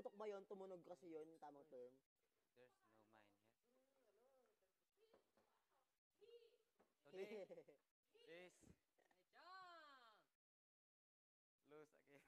Pumutok ba yun? Tumunog kasi yun, yung tamang term. There's no mine yet. Today is lose again.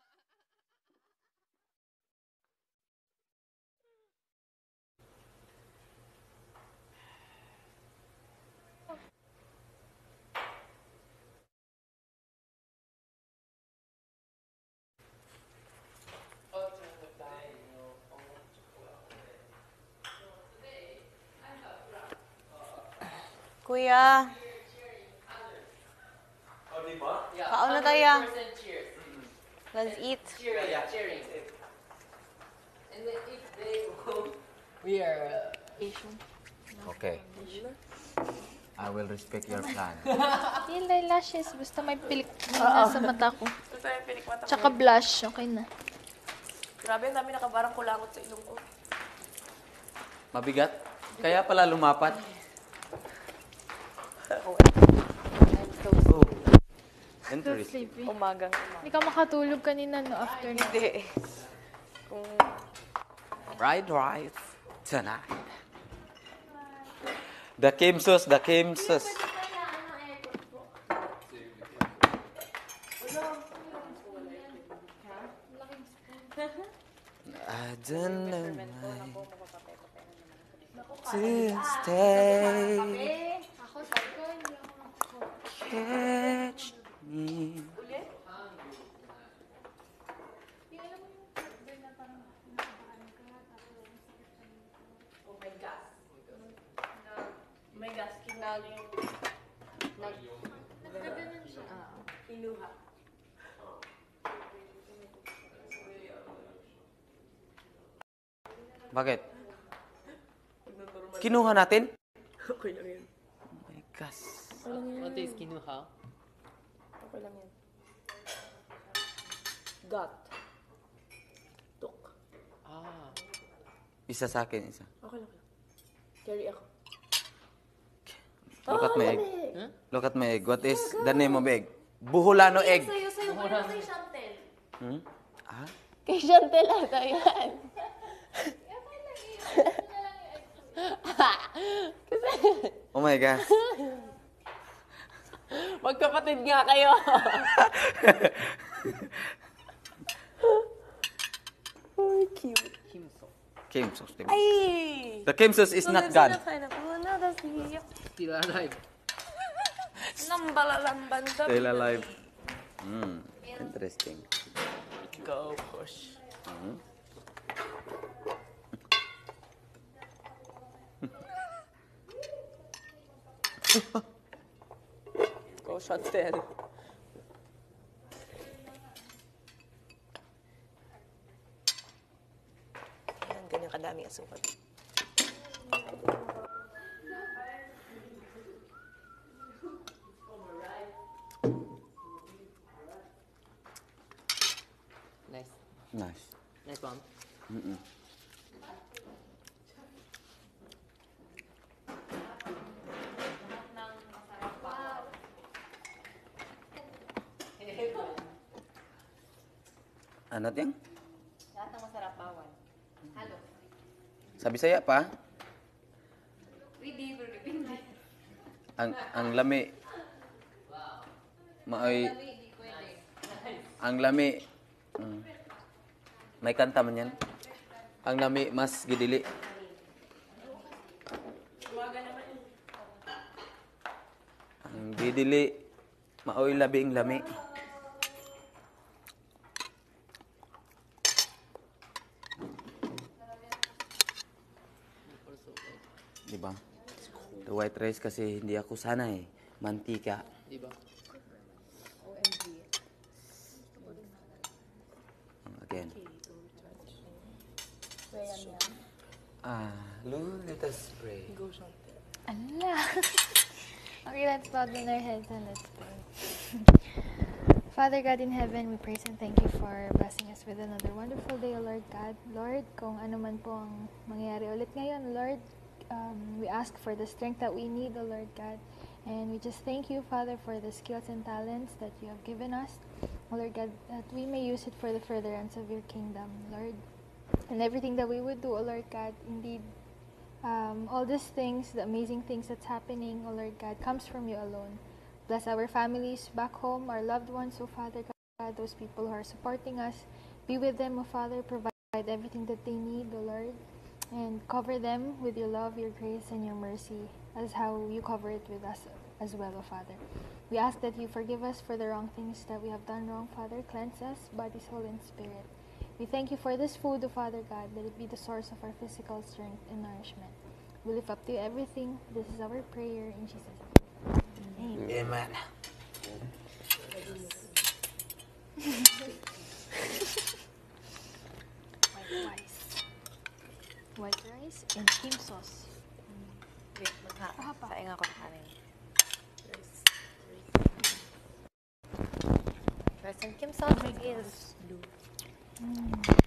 Kuya. Kaon na tayo. Let's eat. Cheering. And then if they we are Asian. Okay. I will respect your plan. Yung eyelashes, basta may pilik na sa mata ko. Ito yung pinikmata ko. Tsaka blush, okay na. Grabe, ang dami nakabarang kulangot sa ilong ko. Mabigat? Kaya pala lumapat. So Interesting. sleepy. Umagang. Hindi ka makatulog kanina, no, after na. Hindi. Kung Fried rice tonight. The Kimsos. I don't know to stay. Catch me. may gas, kinaling inuha. Bakit? Kinuha natin? Okay lang yan. Oh my gosh. what is kinuha? Okay lang yan. Got. Tok. Ah. Isa sa akin, isa. Okay lang. Carry ako. Look at my egg. Huh? Look at my egg. What is the name of egg? Buholano egg. Sa'yo, kay Chantel. Hmm? Ah? Kay Chantel ata yan. Oh my gosh. Magkapatid nga kayo. Oh, cute. Kimsos, diba? Ay! The Kimsos is not God. No, that's me. Still alive. Lambalamban daw. Still alive. Interesting. Go push. Go Chantel. Yan, ganyan kadami asukal. Nice. Nice. Nice one. Ano ting? Lahat ng masarap bawal. Halo. Sabi saya pa, Pwede, pero dipindi. ang lami. Maoy. Ang lami. May kanta man yan. Ang lami mas gidili. Ang gidili maoy labing lami. Diba? The white rice kasi hindi ako sanay. Mantika. Diba? Again. Let us pray. Allah. Okay, let's bow down our heads and let's pray. Father God in heaven, we praise and thank you for blessing us with another wonderful day, O Lord God. Lord, kung ano man po ang mangyayari ulit ngayon, Lord, we ask for the strength that we need, O Lord God. And we just thank you, Father, for the skills and talents that you have given us. O Lord God, that we may use it for the furtherance of your kingdom. Lord, and everything that we would do, O Lord God. Indeed, all these things, the amazing things that's happening, O Lord God, comes from you alone. Bless our families back home, our loved ones, O Father God, those people who are supporting us. Be with them, O Father. Provide everything that they need, O Lord. And cover them with your love, your grace, and your mercy, as how you cover it with us as well, O Father. We ask that you forgive us for the wrong things that we have done wrong, Father. Cleanse us, body, soul, and spirit. We thank you for this food, O Father God. Let it be the source of our physical strength and nourishment. We lift up to you everything. This is our prayer in Jesus' name. Amen. Amen. White rice and cream sauce. Wait, saing ako ng kanin. Rice and Kim sauce is blue.